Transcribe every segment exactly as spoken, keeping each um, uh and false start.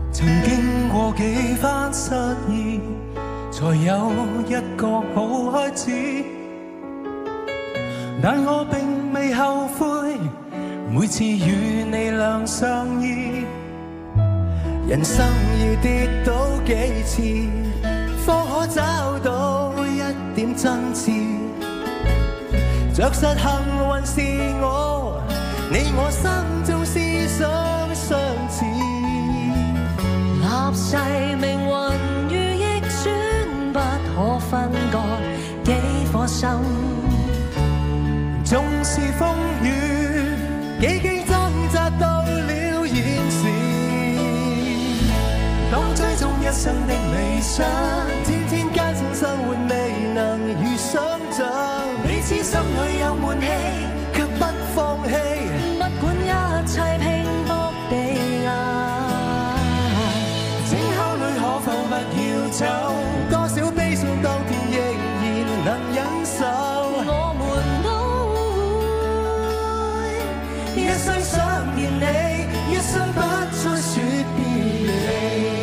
曾經過幾番失意，才有一個好開始。但我並未後悔，每次與你倆相依。人生要跌倒幾次，方可找到一點真摯。着實幸運是我，你我心中思想相似。 立誓命運如逆轉，不可分割幾顆心。 縱是風雨，幾經掙扎到了現時。當追蹤一生的理想，天天艱辛生活未能如想像。彼此心裏有悶氣，卻不放棄。 不管一切拼搏地捱， 請考慮可否不要走。多少悲傷當天仍然能忍受。 我們都會一生想念你，一生不再說別離。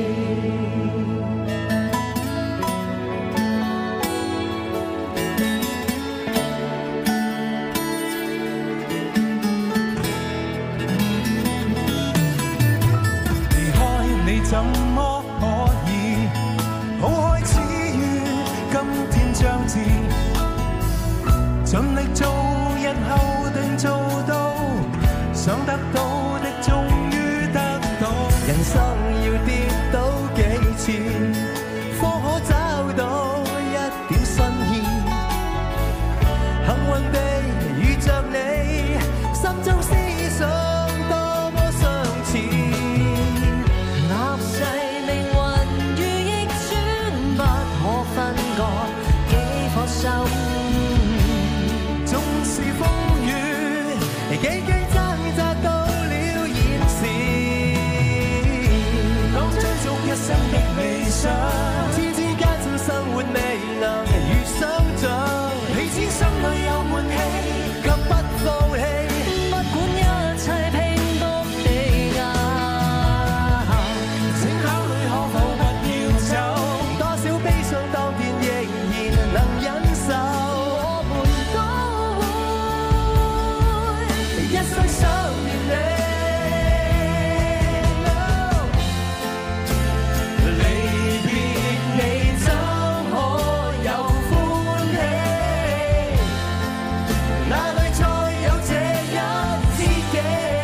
離開你怎麼可以好開始於今天將至，盡力做日後定做到，想得到的終於得到。人生要跌倒幾次，方可找到一點新意。幸運地遇着你，心中思想多麼相似。 立誓命運如逆轉，不可分割幾顆心。 縱是風雨，幾經掙扎到了現時。當追逐一生的理想，天天艱辛生活未能如想像。彼此心裏有悶氣，卻不放棄。 不管一切拼搏地捱， 請考慮可否不要走。多少悲傷當天仍然能忍受。 我們都會一生想念你，離別你怎可有歡喜？哪裏再有這一知己？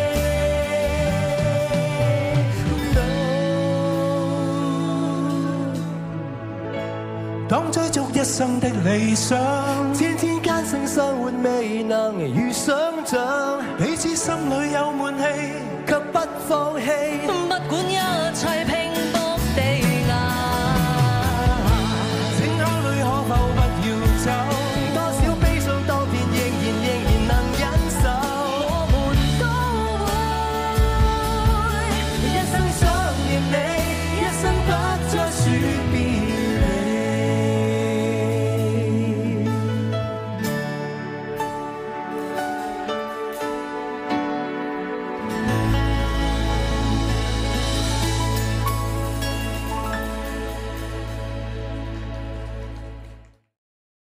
當追逐一生的理想，天天艱辛生活未能如想像。彼此心裏有悶氣，卻不放棄。